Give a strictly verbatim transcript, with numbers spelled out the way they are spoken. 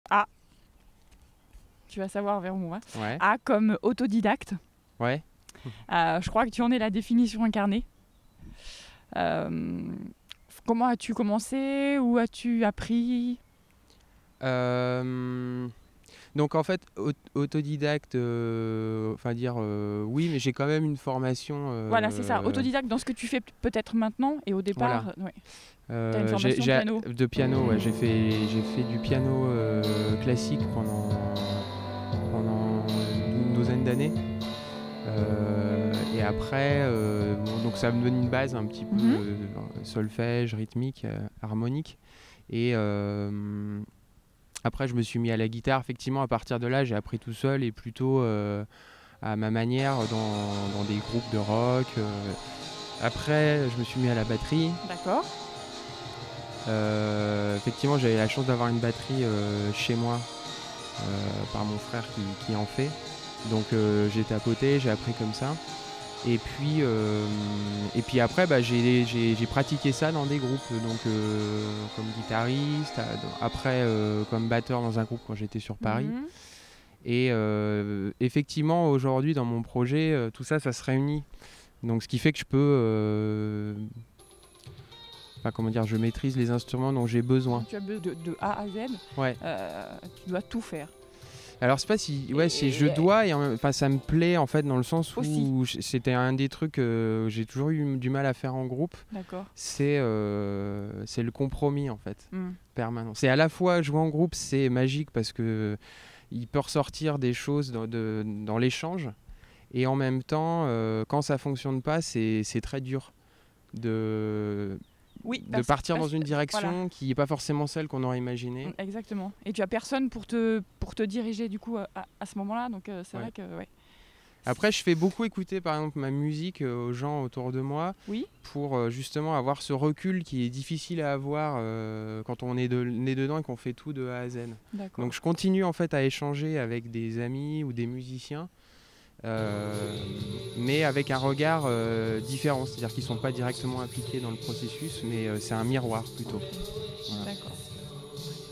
A. Tu vas savoir vers moi. Ouais. A comme autodidacte. Ouais. Euh, je crois que tu en es la définition incarnée. Euh, comment as-tu commencé? Où as-tu appris? Euh, donc en fait, aut- autodidacte, euh, enfin dire euh, oui, mais j'ai quand même une formation. euh, Voilà, c'est ça. Autodidacte dans ce que tu fais p- peut-être maintenant et au départ. Voilà. Ouais. euh, T'as une j'ai- formation j'ai- piano. de piano, ouais, j'ai fait, j'ai fait du piano euh, classique pendant, pendant une douzaine d'années. Euh, et après, euh, bon, donc ça me donne une base un petit peu Mhm. euh, solfège, rythmique, euh, harmonique. Et euh, après, je me suis mis à la guitare. Effectivement, à partir de là, j'ai appris tout seul et plutôt euh, à ma manière dans, dans des groupes de rock. euh. Après, je me suis mis à la batterie. D'accord. Euh, effectivement, j'avais la chance d'avoir une batterie euh, chez moi euh, par mon frère qui, qui en fait. Donc euh, j'ai tapoté, j'ai appris comme ça. Et puis, euh, et puis après, bah, j'ai, j'ai, j'ai pratiqué ça dans des groupes, donc euh, comme guitariste, après euh, comme batteur dans un groupe quand j'étais sur Paris. Mhm. Et euh, effectivement, aujourd'hui, dans mon projet, euh, tout ça, ça se réunit. Donc ce qui fait que je peux... Euh, enfin, comment dire, je maîtrise les instruments dont j'ai besoin. Tu as besoin de, de A à Z. Ouais. Euh, tu dois tout faire. Alors c'est pas si, ouais, Et- c'est je dois et en même- enfin ça me plaît en fait dans le sens où Aussi. c'était un des trucs que j'ai toujours eu du mal à faire en groupe. D'accord. C'est euh, c'est le compromis en fait Mm. permanent. C'est à la fois jouer en groupe, c'est magique parce que il peut ressortir des choses dans, de- dans l'échange et en même temps euh, quand ça fonctionne pas, c'est c'est très dur de Oui, de parce- partir parce- dans une direction voilà. qui n'est pas forcément celle qu'on aurait imaginée. Exactement. Et tu as personne pour te, pour te diriger du coup à, à ce moment-là. Donc euh, c'est Ouais. vrai que ouais. Après, je fais beaucoup écouter par exemple ma musique euh, aux gens autour de moi Oui. pour euh, justement avoir ce recul qui est difficile à avoir euh, quand on est de, né dedans et qu'on fait tout de A à Z. D'accord. Donc je continue en fait à échanger avec des amis ou des musiciens, euh, mais avec un regard euh, différent, c'est-à-dire qu'ils ne sont pas directement impliqués dans le processus, mais euh, c'est un miroir plutôt. Voilà. D'accord.